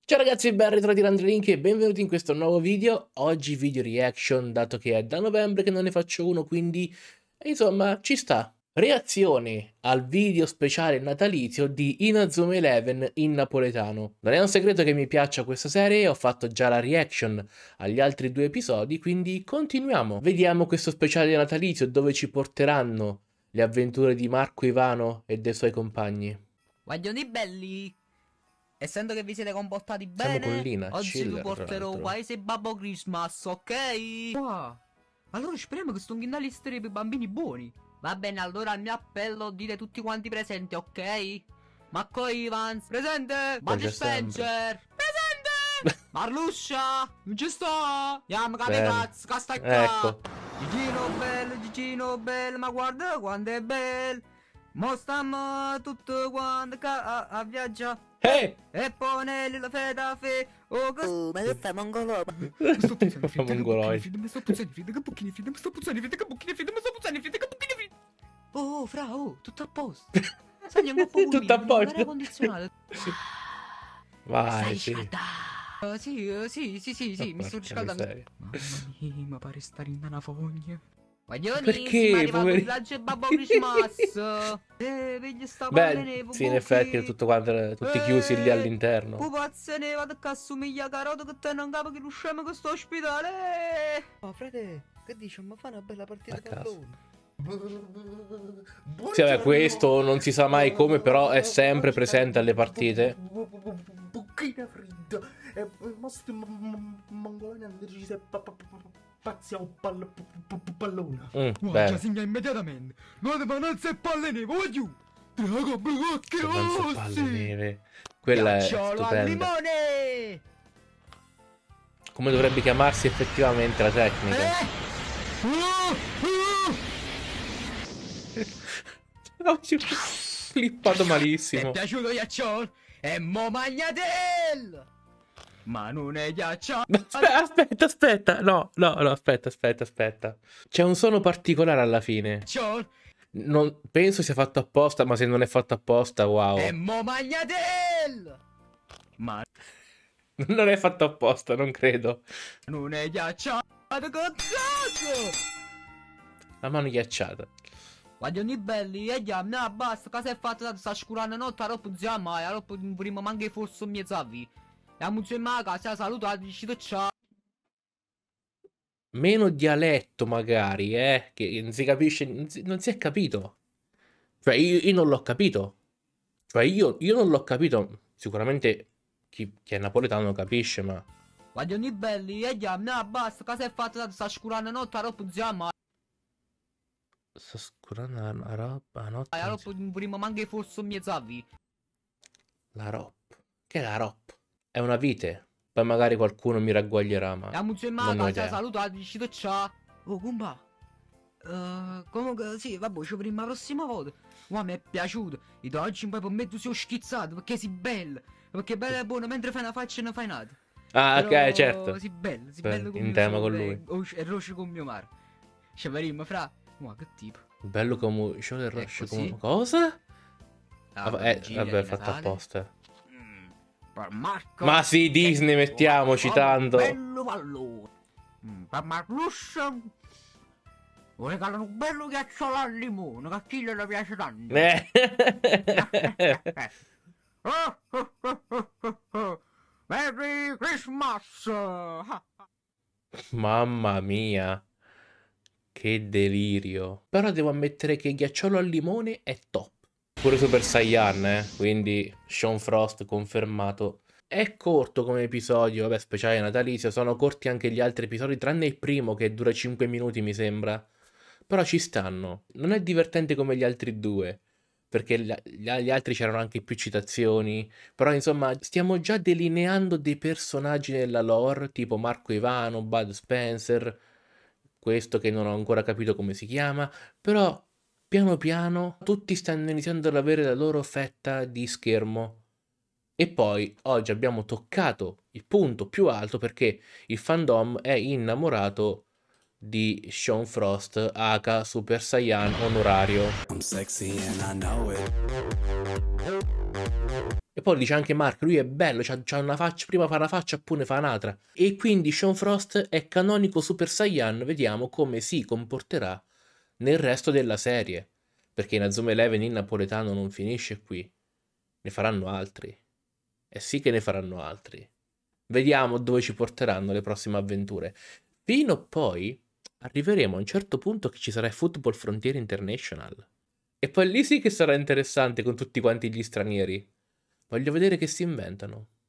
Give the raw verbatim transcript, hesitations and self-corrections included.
Ciao ragazzi, ben ritrovati da Andrelink e benvenuti in questo nuovo video. Oggi video reaction, dato che è da novembre che non ne faccio uno, quindi insomma ci sta. Reazione al video speciale natalizio di Inazuma Eleven in napoletano. Non è un segreto che mi piaccia questa serie, ho fatto già la reaction agli altri due episodi, quindi continuiamo. Vediamo questo speciale natalizio dove ci porteranno le avventure di Marco Ivano e dei suoi compagni. Guaglioni belli, essendo che vi siete comportati Siamo con bene, Lina, oggi vi chill, tra porterò l'altro. paese Babbo Christmas, ok? Wow. Allora speriamo che sto inghindando storie per bambini buoni. Va bene, allora il mio appello, dite tutti quanti presenti, ok? Marco Evans, presente! Bud Spencer, presente! Marluscia, non ci sto! Yam Kamikaz, casta qua! Ecco. Gigino bello, Gigino bello, ma guarda quanto è bello! Mo stiamo tutto quanto a, a viaggiare. Ehi! E poi nella feta fe. Oh, che Oh, ma che fai, mongolo? mi sto puzzando, Fa figlio, che mongoloid. bucchini, mi sto puzzando, figlio, che bucchini, figlio, mi sto puzzando, figlio, che bucchini, figlio, mi sto puzzando, figlio, che bucchini, figlio. Oh, oh, fra, oh, tutto a posto. Sai, un po' Tutto a posto. aria condizionata. Vai, Stai sì. scaldando. Sì, eh, sì, sì, sì, sì, mi sto Porca riscaldando. miseria. Mamma mia, ma pare stare in una fogna. Guaglioni, Perché, siamo arrivati poveri- al villaggio e Babbo Christmas. Eh, vedi sta Beh, sì, in effetti è tutto quanto, tutti chiusi lì all'interno. Pupazze ne vado a assomiglia carota che te non capo che riusciamo in questo ospedale. Oh, frate, che dici? Ma fa una bella partita A di caso. pallone. Sì, vabbè, questo non si sa mai come, però è sempre presente alle partite. Bucchina fredda. E mostri mongolani andrisi pazzi a pallone. Mm, Guarda, bene. segna immediatamente. Non ti panazze e palle ne voglio. Drago blocchi Panze palle nere. Quella è Ghiacciolo al stupenda. limone. Come dovrebbe chiamarsi effettivamente la tecnica? Eh? Uh, uh. Ho flippato Ti è malissimo. piaciuto ghiacciolo? E mo magnatel! Ma non è ghiacciolo! Aspetta, aspetta, aspetta. No, no, no, aspetta, aspetta, aspetta. C'è un suono particolare alla fine. Ghiacciolo! Non penso sia fatto apposta, ma se non è fatto apposta, wow. E mo magnatel! Ma Non è fatto apposta, non credo. non è ghiacciolo! Cazzo! La mano ghiacciata. Guaglioni belli, e già, no, basta, cosa è fatto? Sta scurando notte, a non zia mai, a prima manca forse mia zavi. E a muzio in ma casa, salutato, dici ciao. Meno dialetto magari, eh, che non si capisce, non si, non si è capito. Cioè io, io non l'ho capito. Cioè io, io non l'ho capito. Sicuramente chi, chi è napoletano lo capisce, ma... Guaglioni belli, e già, no, basta, cosa è fatto? Sta scurando notte, a non zia mai. Sto scurando la, la roba, la notte... A non si- prima manca forse mia zavi. La roba. Che è la roba? È una vite. Poi magari qualcuno mi ragguaglierà, ma... E a muzio in non ma ne ho casa, idea. salutato, dici ciao. Oh, compa. Uh, comunque sì, vabbè, ci prima la prossima volta. Ma mi è piaciuto. E da oggi poi per me tu sei schizzato perché sei bello. Perché bello e buono mentre fai una faccia e non fai nada. Ah, Però, ok, certo. sei bello, sei Beh, bello come in mio tema sole, con lui. oh, e rosso come mio mare. Ci vedremo fra. Ma che tipo? Bello come... Show del È Rush così? come... Cosa? Ah, Vabbè, eh, vigilia vabbè, di fatto Natale. apposta. Mm, per Marco. Ma sì, Disney, mettiamoci Oh, tanto. bello pallone. Mm, per Marlussa. Vuoi regalare un bello ghiacciolo al limone, che a chi le piace tanto. Eh. Oh, oh, oh, oh, oh, oh. Merry Christmas! Mamma mia. Che delirio. Però devo ammettere che Ghiacciolo al limone è top. Pure Super Saiyan, eh. Quindi Sean Frost confermato. È corto come episodio, vabbè, speciale natalizio. Sono corti anche gli altri episodi, tranne il primo che dura cinque minuti mi sembra. Però ci stanno. Non è divertente come gli altri due, perché gli gli altri c'erano anche più citazioni. Però insomma stiamo già delineando dei personaggi nella lore, tipo Marco Ivano, Bud Spencer, questo che non ho ancora capito come si chiama, però piano piano tutti stanno iniziando ad avere la loro fetta di schermo. E poi oggi abbiamo toccato il punto più alto perché il fandom è innamorato di Sean Frost, aka Super Saiyan onorario. I'm sexy and I know it. E poi dice anche Mark, lui è bello, c'ha, c'ha una faccia, prima fa una faccia, poi ne fa un'altra. E quindi Sean Frost è canonico Super Saiyan, vediamo come si comporterà nel resto della serie. Perché Inazuma Eleven in napoletano non finisce qui. Ne faranno altri. E sì che ne faranno altri. Vediamo dove ci porteranno le prossime avventure. Fino a poi arriveremo a un certo punto che ci sarà il Football Frontier International. E poi lì sì che sarà interessante con tutti quanti gli stranieri. Voglio vedere che si inventano.